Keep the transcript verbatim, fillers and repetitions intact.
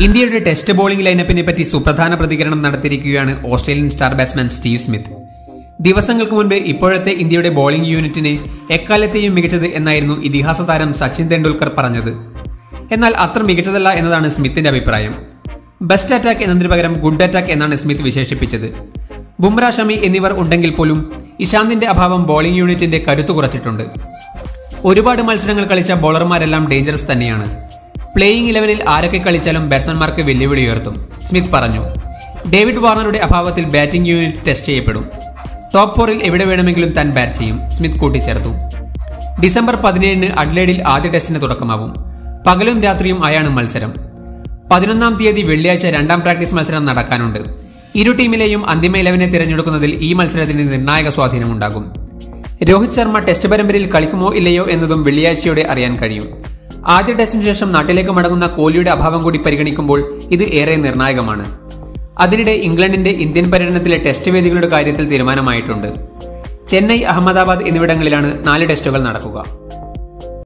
ഇന്ത്യയുടെ test bowling ലൈനപ്പിനെ പറ്റി സുപ്രധാന പ്രതികരണം നടത്തിയിരിക്കുകയാണ് Australian star batsman Steve Smith. ദിവസങ്ങൾക്ക് മുൻപ് ഇപ്പോഴത്തെ ഇന്ത്യയുടെ ബോളിംഗ് യൂണിറ്റിനെ എക്കാലത്തെയും മികച്ചത് എന്നായിരുന്നു ഇതിഹാസ താരം സച്ചിൻ തെണ്ടുൽക്കർ പറഞ്ഞത്. എന്നാൽ അത്ര മികച്ചതല്ല എന്നതാണ് സ്മിത്തിന്റെ അഭിപ്രായം. ബെസ്റ്റ് അറ്റാക്ക് എന്നതിന് പകരം ഗുഡ് അറ്റാക്ക് എന്നാണ് സ്മിത്ത് വിശേഷിപ്പിച്ചത്. ബുംറ, ഷമി എന്നിവർ ഉണ്ടെങ്കിൽ പോലും ഇഷാന്തിന്റെ അഭാവം ബോളിംഗ് യൂണിറ്റിന്റെ കരുത്തു കുറച്ചിട്ടുണ്ട്. ഒരുപാട് മത്സരങ്ങൾ കളിച്ച ബോളർമാരെല്ലാം ഡേഞ്ചറസ് തന്നെയാണ്. പ്ലേയിങ് ഇലവനിൽ ആരൊക്കെ കളിച്ചാലും ബാറ്റ്സ്മാൻമാർക്ക് വെല്ലുവിളി ഉയർത്തും, സ്മിത്ത് പറഞ്ഞു. ഡേവിഡ് വാർണറുടെ അഭാവത്തിൽ ബാറ്റിംഗ് യൂണിറ്റ് ടെസ്റ്റ് ചെയ്യപ്പെടും. ടോപ്പ് ഫോറിൽ എവിടെ വേണമെങ്കിലും താൻ ബാറ്റ് ചെയ്യും, സ്മിത്ത് കൂട്ടിച്ചേർത്തു. ഡിസംബർ പതിനേഴിന് അഡ്ലേഡിൽ ആദ്യ ടെസ്റ്റിന് തുടക്കമാവും. പകലും രാത്രിയും ആയാണ് മത്സരം. പതിനൊന്നാം തീയതി വെള്ളിയാഴ്ച രണ്ടാം പ്രാക്ടീസ് മത്സരം നടക്കാനുണ്ട്. ഇരു ടീമിലെയും അന്തിമ ഇലവനെ തിരഞ്ഞെടുക്കുന്നതിൽ ഈ മത്സരത്തിന് നിർണായക സ്വാധീനമുണ്ടാകും. രോഹിത് ശർമ്മ ടെസ്റ്റ് പരമ്പരയിൽ കളിക്കുമോ ഇല്ലയോ എന്നതും വെള്ളിയാഴ്ചയോടെ അറിയാൻ കഴിയും. ആദ്യ ടെസ്റ്റിനു ശേഷം നാട്ടിലേക്ക് മടങ്ങുന്ന കോഹ്ലിയുടെ അഭാവം കൂടി പരിഗണിക്കുമ്പോൾ ഇത് ഏറെ നിർണായകമാണ്. അതിനിടെ ഇംഗ്ലണ്ടിന്റെ ഇന്ത്യൻ പര്യടനത്തിലെ ടെസ്റ്റ് വേദികളുടെ കാര്യത്തിൽ തീരുമാനമായിട്ടുണ്ട്. ചെന്നൈ, അഹമ്മദാബാദ് എന്നിവിടങ്ങളിലാണ് നാല് ടെസ്റ്റുകൾ നടക്കുക.